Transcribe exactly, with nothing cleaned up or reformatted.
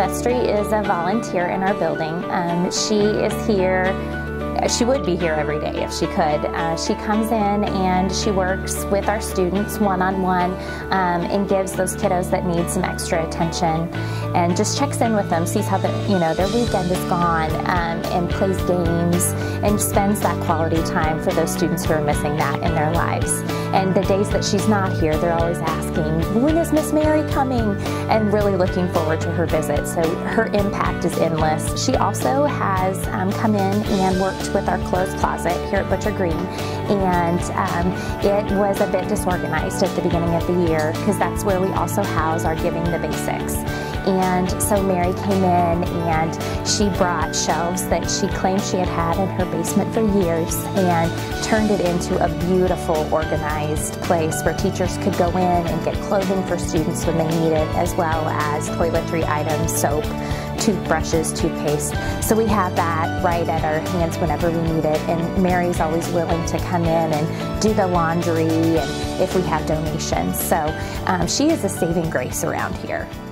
Sylvestri is a volunteer in our building. Um, she is here. She would be here every day if she could. Uh, she comes in and she works with our students one-on-one um, and gives those kiddos that need some extra attention and just checks in with them, sees how the, you know, their weekend is gone, um, and plays games and spends that quality time for those students who are missing that in their lives. And the days that she's not here, they're always asking, when is Miss Mary coming? And really looking forward to her visit. So her impact is endless. She also has um, come in and worked with our clothes closet here at Butcher Greene, and um, it was a bit disorganized at the beginning of the year because that's where we also house our Giving the Basics. And so Mary came in and she brought shelves that she claimed she had had in her basement for years and turned it into a beautiful, organized place where teachers could go in and get clothing for students when they need it, as well as toiletry items, soap, toothbrushes, toothpaste. So we have that right at our hands whenever we need it, and Mary's always willing to come in and do the laundry and if we have donations. So um, she is a saving grace around here.